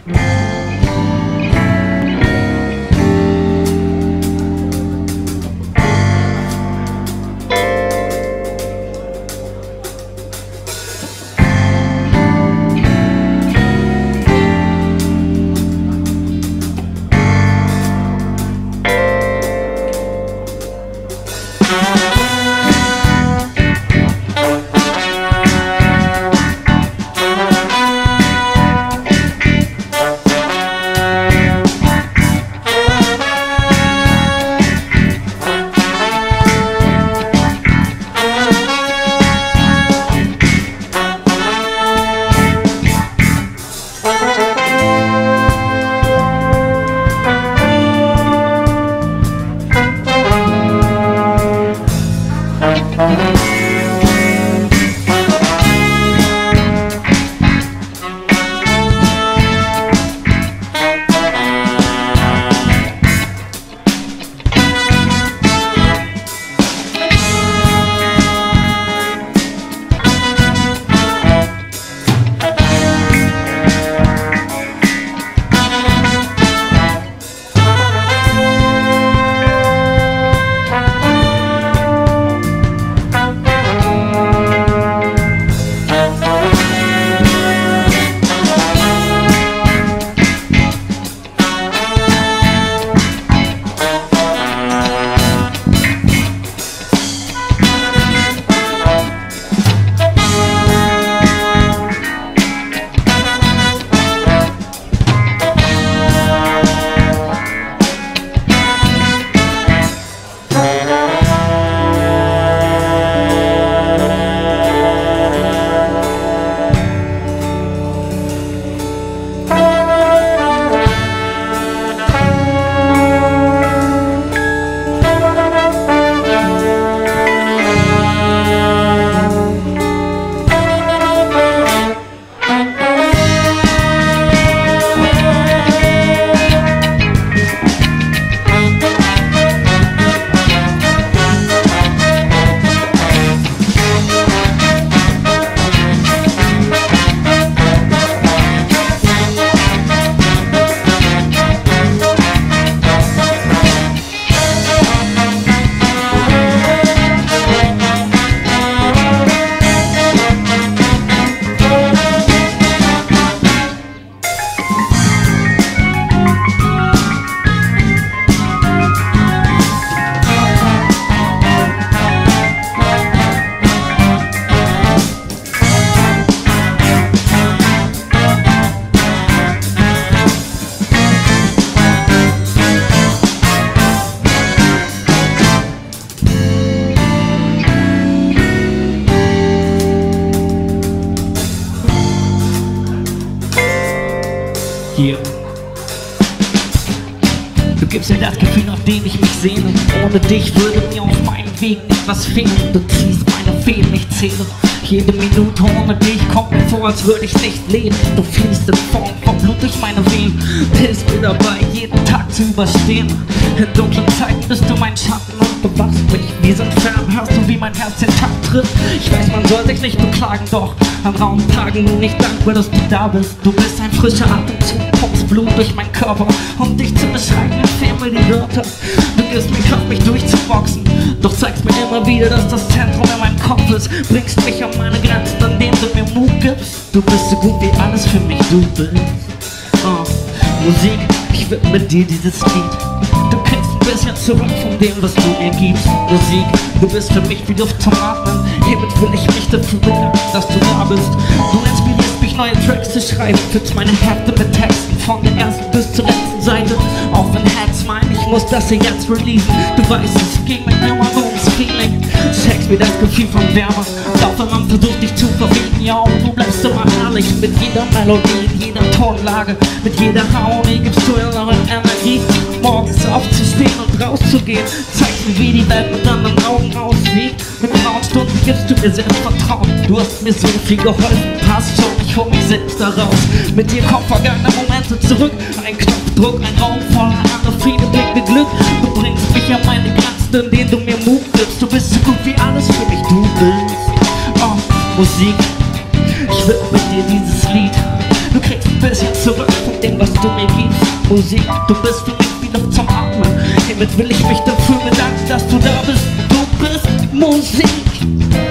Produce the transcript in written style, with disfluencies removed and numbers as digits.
Hier. Du gibst mir das Gefühl, nach dem ich mich sehne. Ohne dich würde mir auf meinem Weg nicht was fehlen. Du ziehst meine Fäden, ich zähle jede Minute ohne dich. Kommt mir vor, als würde ich nicht leben. Du fließt in Form von Blut durch meine Venen. Hilfst mir dabei, jeden Tag zu überstehen. In dunklen Zeiten bist du mein Schatten und bewachst mich. Wir sind fern, hörst du, wie mein Herz den Takt tritt. Ich weiß, man soll sich nicht beklagen, doch an rauen Tagen bin ich dankbar, dass du da bist. Du bist ein frischer Atemzug, pumpst Blut durch meinen Körper. Um dich zu beschreiben, fehlen mir die Wörter. Du gibst mir Kraft, mich durchzuboxen. Doch zeigst mir immer wieder, dass das Zentrum in meinem Kopf ist. Bringst mich an meine Grenzen, indem du mir Mut gibst. Du bist so gut wie alles für mich, du bist. Musik, ich widme dir dieses Lied. Du kriegst ein bisschen zurück von dem, was du mir gibst. Musik, du bist für mich wie Luft zum Atmen. Hiermit will ich mich dafür bedanken, dass du da bist. Du inspirierst mich, neue Tracks zu schreiben. Füllst meine Hefte mit Texten von der ersten bis zur letzten Seite. Auch wenn Herz meint, ich muss das hier jetzt releasen. Du weißt, es ging mit mir immer nur ums Feeling. Checkst mir das Gefühl von Wärme. Auch wenn man versucht, dich zu verbieten, ja, und du bleibst immer ehrlich. Mit jeder Melodie, in jeder Tonlage, mit jeder Harmonie gibst du innere Energie. Morgens aufzustehen und rauszugehen, zeigst mir, wie die Welt mit anderen Augen aussieht. Mit grauen Stunden gibst du mir Selbstvertrauen. Du hast mir so viel geholfen, passt schon, ich hol mich selbst da raus. Mit dir kommen vergangene Momente zurück. Ein Knopfdruck, ein Raum voller anderer Friede bringt mir Glück. Du bringst mich an meine Grenzen, indem du mir Mut gibst. Du bist so gut wie alles für mich, du bist. Oh, Musik, ich widme dir dieses Lied. Du kriegst ein bisschen zurück von dem, was du mir gibst. Musik, du bist für mich wie Luft zum Atmen. Hiermit will ich mich dafür bedanken, dass du da bist. Du bist Musik.